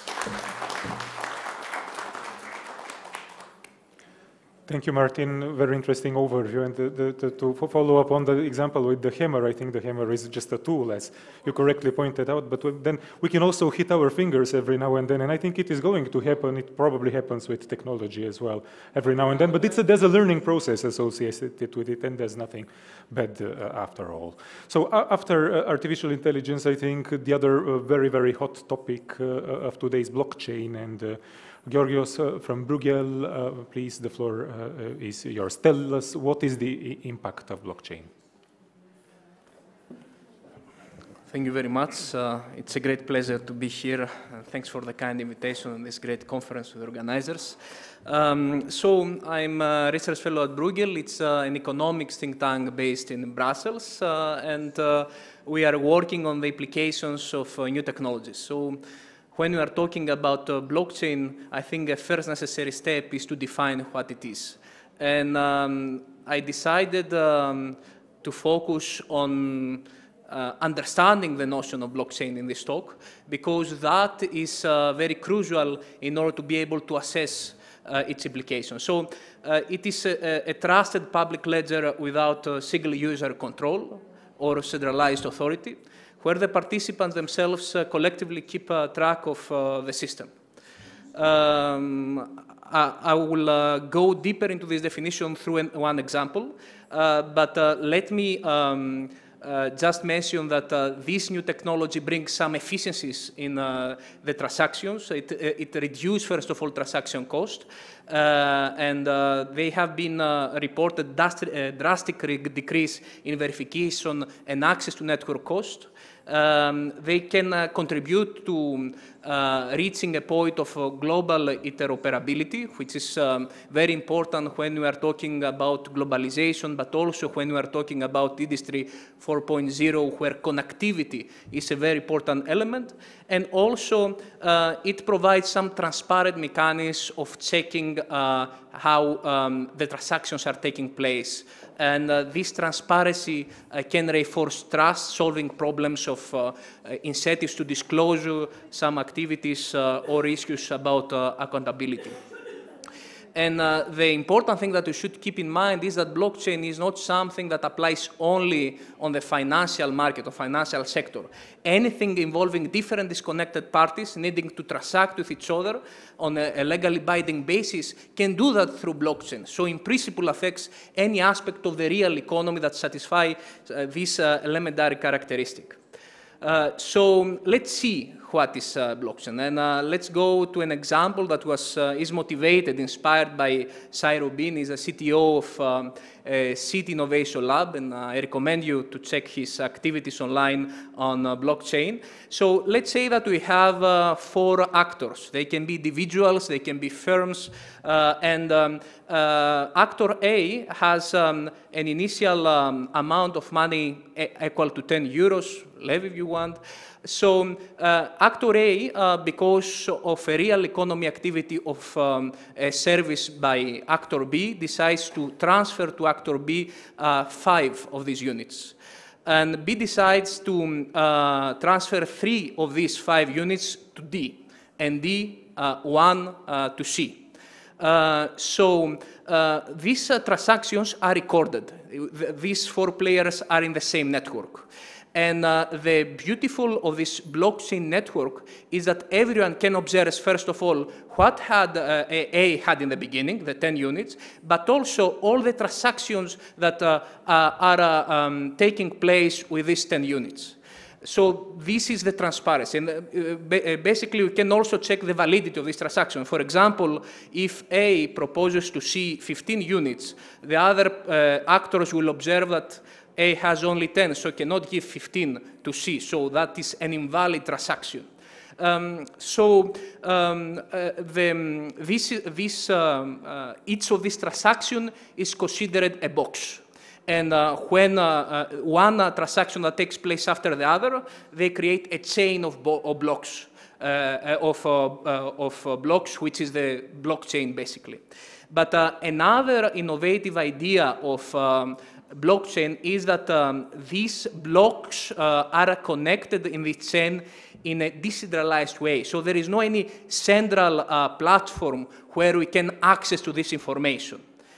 Thank you, Martin. Very interesting overview. And to follow up on the example with the hammer, I think the hammer is just a tool, as you correctly pointed out. But then we can also hit our fingers every now and then. And I think it is going to happen. It probably happens with technology as well, every now and then. But there's a learning process associated with it, and there's nothing bad after all. So after artificial intelligence, I think the other very, very hot topic of today is blockchain. And Georgios from Bruegel, please, the floor is yours. Tell us, what is the impact of blockchain? Thank you very much. It's a great pleasure to be here. Thanks for the kind invitation on this great conference with organizers. So I'm a research fellow at Bruegel. It's an economics think tank based in Brussels, and we are working on the implications of new technologies. So when we are talking about blockchain, I think the first necessary step is to define what it is. And I decided to focus on understanding the notion of blockchain in this talk, because that is very crucial in order to be able to assess its implications. So it is a trusted public ledger without single user control or centralized authority, where the participants themselves collectively keep track of the system. I will go deeper into this definition through one example, but let me just mention that this new technology brings some efficiencies in the transactions. It reduces, first of all, transaction cost, and they have been reported drastic decrease in verification and access to network cost. They can contribute to reaching a point of global interoperability, which is very important when we are talking about globalization, but also when we are talking about Industry 4.0, where connectivity is a very important element. And also, it provides some transparent mechanisms of checking how the transactions are taking place. And this transparency can reinforce trust, solving problems of incentives to disclosure some activities or issues about accountability. And the important thing that we should keep in mind is that blockchain is not something that applies only on the financial market or financial sector. Anything involving different disconnected parties needing to transact with each other on a legally binding basis can do that through blockchain. So in principle affects any aspect of the real economy that satisfies this elementary characteristic. So let's see what is blockchain, and let's go to an example that is motivated, inspired by Sai Rubin. He's a CTO of City Innovation Lab, and I recommend you to check his activities online on blockchain. So let's say that we have 4 actors. They can be individuals, they can be firms, and actor A has an initial amount of money equal to 10 euros, levy if you want. So actor A, because of a real economy activity of a service by actor B, decides to transfer to actor B 5 of these units. And B decides to transfer 3 of these 5 units to D, and D 1 to C. So these transactions are recorded. These 4 players are in the same network. And the beautiful of this blockchain network is that everyone can observe, first of all, what had A had in the beginning, the 10 units, but also all the transactions that are taking place with these 10 units. So this is the transparency. And basically, we can also check the validity of this transaction. For example, if A proposes to C 15 units, the other actors will observe that A has only 10, so cannot give 15 to C. So that is an invalid transaction. Each of these transactions is considered a box. And when one transaction that takes place after the other, they create a chain of blocks, blocks, which is the blockchain, basically. But another innovative idea of blockchain is that these blocks are connected in the chain in a decentralized way. So there is no any central platform where we can access to this information.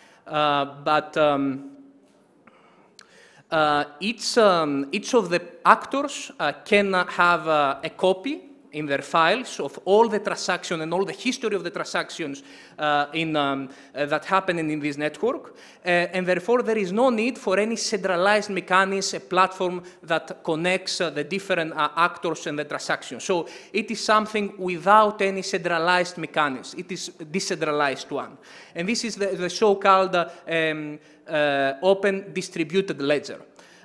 Each of the actors can have a copy in their files of all the transactions and all the history of the transactions that happen in this network. And therefore, there is no need for any centralized mechanism, a platform that connects the different actors and the transactions. So it is something without any centralized mechanism. It is a decentralized one. And this is the so-called open distributed ledger.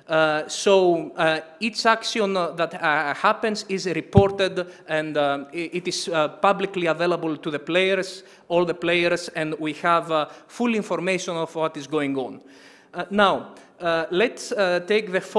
Each action that happens is reported, and it is publicly available to the players, all the players, and we have full information of what is going on. Now, let's take the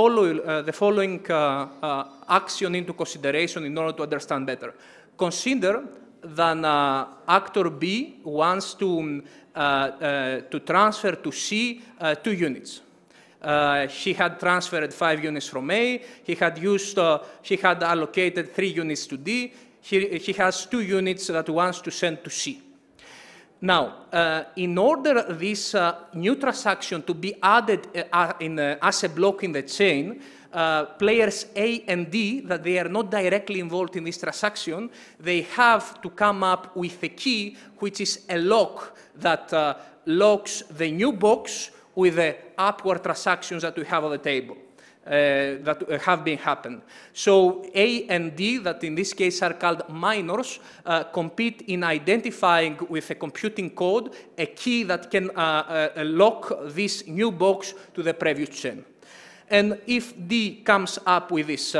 following action into consideration in order to understand better. Consider then actor B wants to transfer to C 2 units. He had transferred 5 units from A. He had allocated 3 units to D. He has 2 units that he wants to send to C. Now, in order this new transaction to be added as a block in the chain, players A and D, that they are not directly involved in this transaction, they have to come up with a key, which is a lock that locks the new box with the upward transactions that we have on the table. That have been happened. So A and D, that in this case are called minors, compete in identifying with a computing code a key that can lock this new box to the previous chain. And if D comes up with this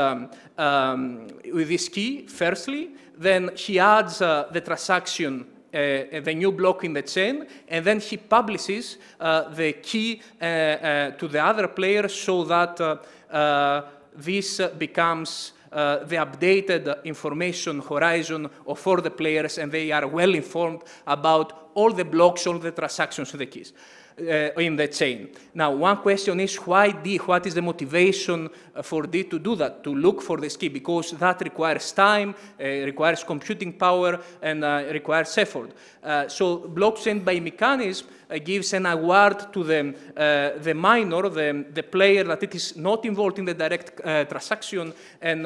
key, firstly, then he adds the transaction, the new block in the chain, and then he publishes the key to the other player so that this becomes the updated information horizon of all the players, and they are well informed about all the blocks, all the transactions of the keys in the chain. Now, one question is why D? What is the motivation for D to do that, to look for this key? Because that requires time, requires computing power, and requires effort. So blockchain by mechanism gives an award to the minor, the player that it is not involved in the direct transaction, and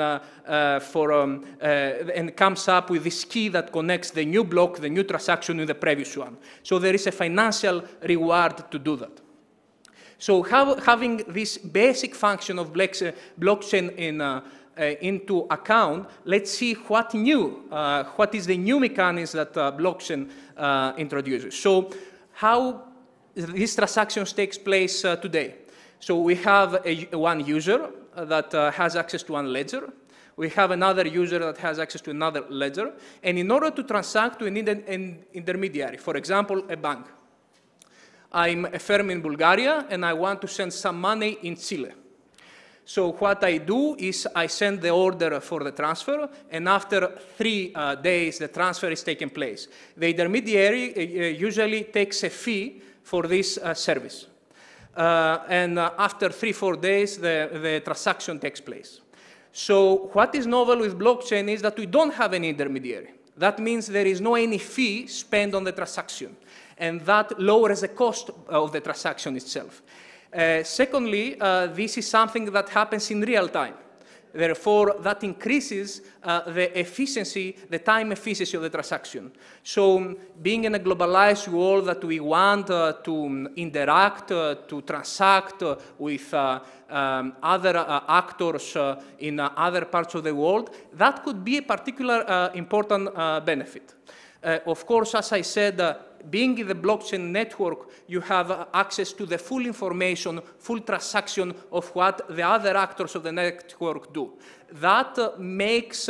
comes up with this key that connects the new block, the new transaction with the previous one. So there is a financial reward to do that. So having this basic function of blockchain into account, let's see what is the new mechanism that blockchain introduces. So how these transactions takes place today. So we have one user that has access to one ledger. We have another user that has access to another ledger. And in order to transact, we need an intermediary, for example, a bank. I'm a firm in Bulgaria, and I want to send some money in Chile. So what I do is I send the order for the transfer, and after 3 days, the transfer is taking place. The intermediary usually takes a fee for this service. And after 3-4 days, the transaction takes place. So what is novel with blockchain is that we don't have any intermediary. That means there is no any fee spent on the transaction, and that lowers the cost of the transaction itself. Secondly, this is something that happens in real time. Therefore, that increases the efficiency, the time efficiency of the transaction. So being in a globalized world that we want to interact, to transact with other actors in other parts of the world, that could be a particular important benefit. Of course, as I said, being in the blockchain network, you have access to the full information, full transaction of what the other actors of the network do. That makes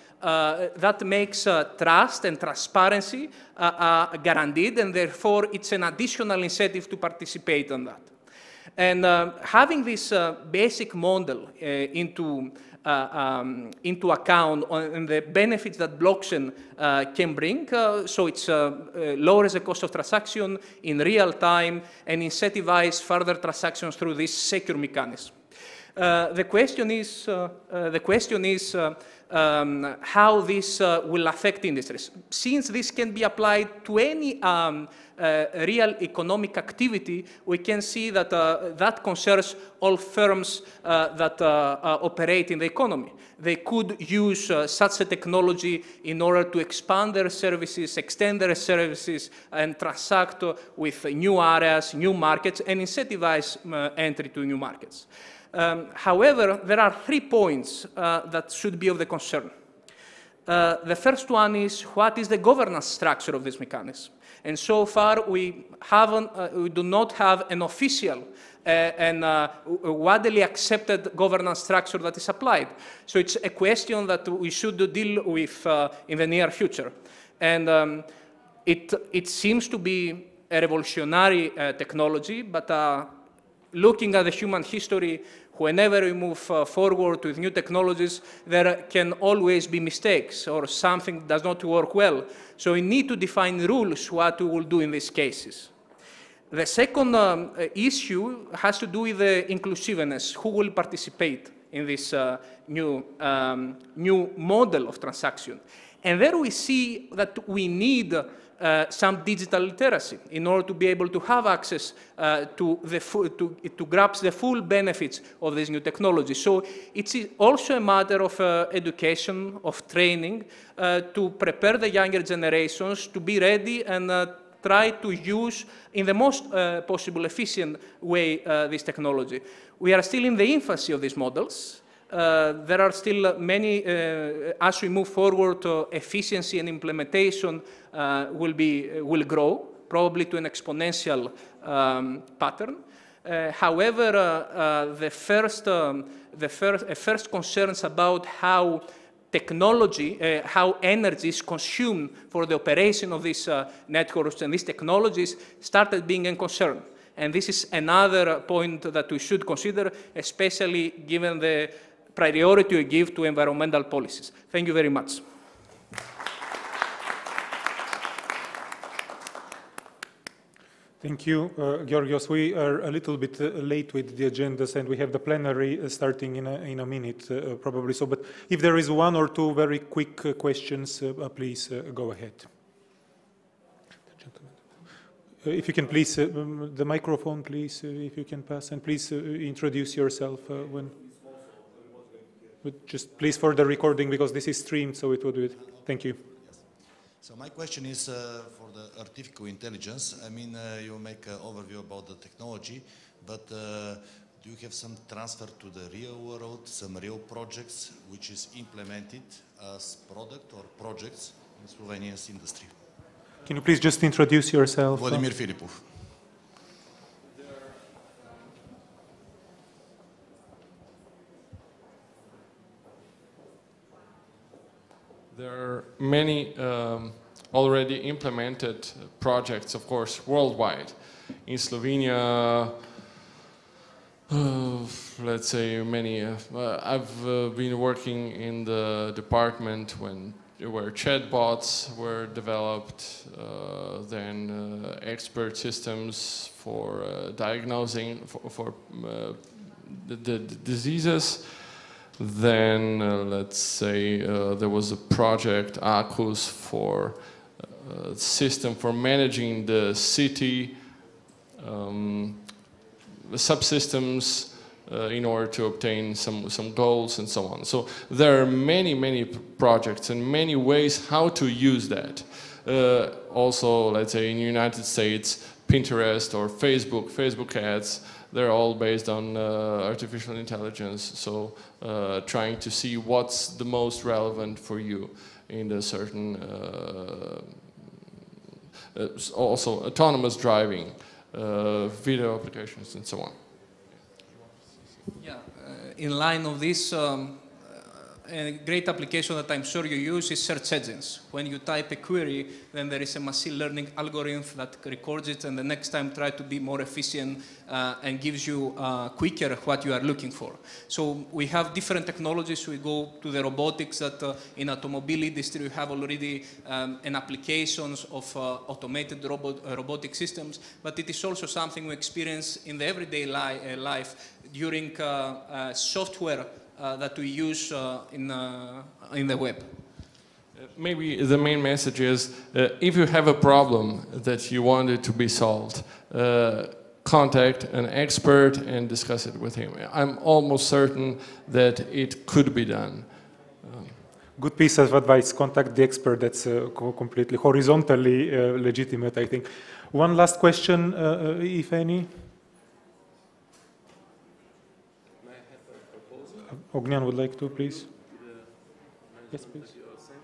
trust and transparency guaranteed, and therefore it's an additional incentive to participate in that. And having this basic model into account and the benefits that blockchain can bring, so it lowers the cost of transaction in real time and incentivizes further transactions through this secure mechanism. The question is how this will affect industries. Since this can be applied to any real economic activity, we can see that that concerns all firms that operate in the economy. They could use such a technology in order to expand their services, extend their services, and transact with new areas, new markets, and incentivize entry to new markets. However, there are 3 points that should be of the concern. The first one is, what is the governance structure of this mechanism? And so far, we do not have an official and widely accepted governance structure that is applied. So it's a question that we should deal with in the near future. And it seems to be a revolutionary technology, but looking at the human history, whenever we move forward with new technologies, there can always be mistakes or something does not work well. So we need to define rules what we will do in these cases. The second issue has to do with the inclusiveness, who will participate in this new model of transaction. And there we see that we need some digital literacy in order to be able to have access to grasp the full benefits of this new technology. So it's also a matter of education, of training, to prepare the younger generations to be ready and try to use in the most possible efficient way this technology. We are still in the infancy of these models. There are still many, as we move forward, efficiency and implementation will grow, probably to an exponential pattern. However, first concerns about how technology, how energy is consumed for the operation of these networks and these technologies started being a concern. And this is another point that we should consider, especially given the priority we give to environmental policies. Thank you very much. Thank you, Georgios. We are a little bit late with the agendas, and we have the plenary starting in a minute, probably. So, but if there is one or two very quick questions, please go ahead. If you can please, the microphone, please, if you can pass, and please introduce yourself when. But just please for the recording, because this is streamed, so it would be. Thank you. So my question is for the artificial intelligence. I mean, you make an overview about the technology, but do you have some transfer to the real world, some real projects which is implemented as product or projects in Slovenia's industry? Can you please just introduce yourself? Vladimir Filipov. There are many already implemented projects, of course, worldwide. In Slovenia, let's say many. I've been working in the department where chatbots were developed, then expert systems for diagnosing for the diseases. Then, let's say, there was a project, ACUS, for a system for managing the city subsystems in order to obtain some goals and so on. So there are many projects and many ways how to use that. Also, let's say, in the United States, Pinterest or Facebook ads, they're all based on artificial intelligence, so trying to see what's the most relevant for you in a certain, also autonomous driving, video applications and so on. Yeah, in line of this, a great application that I'm sure you use is search engines. When you type a query, then there is a machine learning algorithm that records it, and the next time try to be more efficient and gives you quicker what you are looking for. So we have different technologies. We go to the robotics that in automobile industry we have already an applications of automated robotic systems, but it is also something we experience in the everyday life during software that we use in the web. Maybe the main message is, if you have a problem that you want it to be solved, contact an expert and discuss it with him. I'm almost certain that it could be done. Good piece of advice, contact the expert. That's completely horizontally legitimate, I think. One last question, if any. Ognyan would like to, please. Yes, please.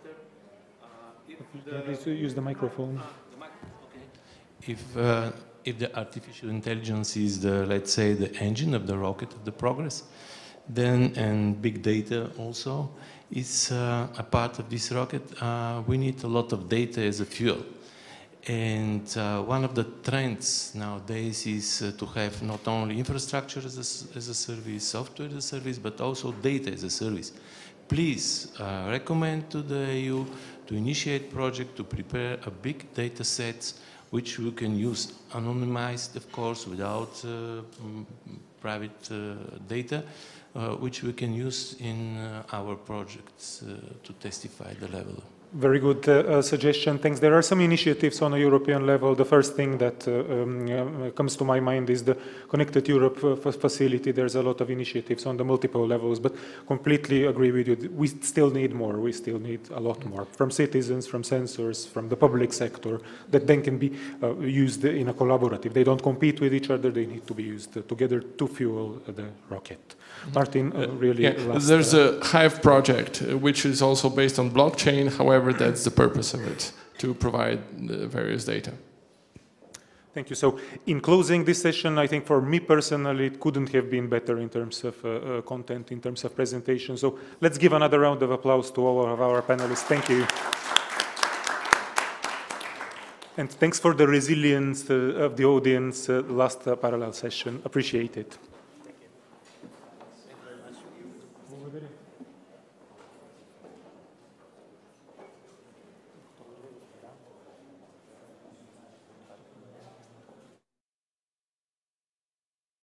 Please use the microphone. If the artificial intelligence is the, let's say, the engine of the rocket of the progress, then, and big data also, is a part of this rocket, we need a lot of data as a fuel. And one of the trends nowadays is to have not only infrastructure as a service, software as a service, but also data as a service. Please recommend to the EU to initiate project to prepare a big data set which we can use anonymized, of course, without private data, which we can use in our projects to testify the level. Very good suggestion. Thanks. There are some initiatives on a European level. The first thing that comes to my mind is the Connected Europe facility. There's a lot of initiatives on the multiple levels, but completely agree with you. We still need more. We still need a lot more from citizens, from sensors, from the public sector, that then can be used in a collaborative. They don't compete with each other. They need to be used together to fuel the rocket. Martin, really last, there's a Hive project, which is also based on blockchain. However, that's the purpose of it, to provide the various data. Thank you. So in closing this session, I think for me personally, it couldn't have been better in terms of content, in terms of presentation. So let's give another round of applause to all of our panelists. Thank you. And thanks for the resilience of the audience last parallel session. Appreciate it.